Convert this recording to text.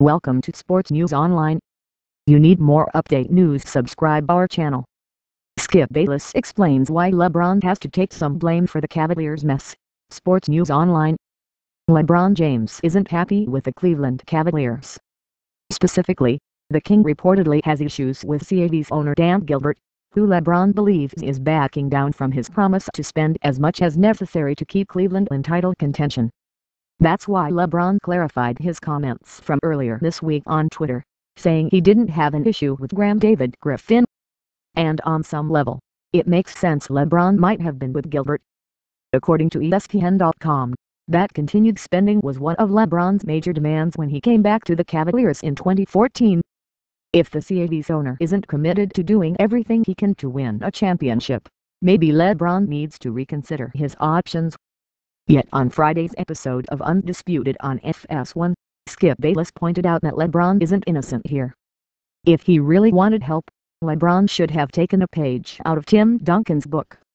Welcome to Sports News Online. You need more update news, subscribe our channel. Skip Bayless explains why LeBron has to take some blame for the Cavaliers' mess. Sports News Online. LeBron James isn't happy with the Cleveland Cavaliers. Specifically, the King reportedly has issues with CAV's owner Dan Gilbert, who LeBron believes is backing down from his promise to spend as much as necessary to keep Cleveland in title contention. That's why LeBron clarified his comments from earlier this week on Twitter, saying he didn't have an issue with GM David Griffin. And on some level, it makes sense LeBron might have been with Gilbert. According to ESPN.com, that continued spending was one of LeBron's major demands when he came back to the Cavaliers in 2014. If the CAV's owner isn't committed to doing everything he can to win a championship, maybe LeBron needs to reconsider his options. Yet on Friday's episode of Undisputed on FS1, Skip Bayless pointed out that LeBron isn't innocent here. If he really wanted help, LeBron should have taken a page out of Tim Duncan's book,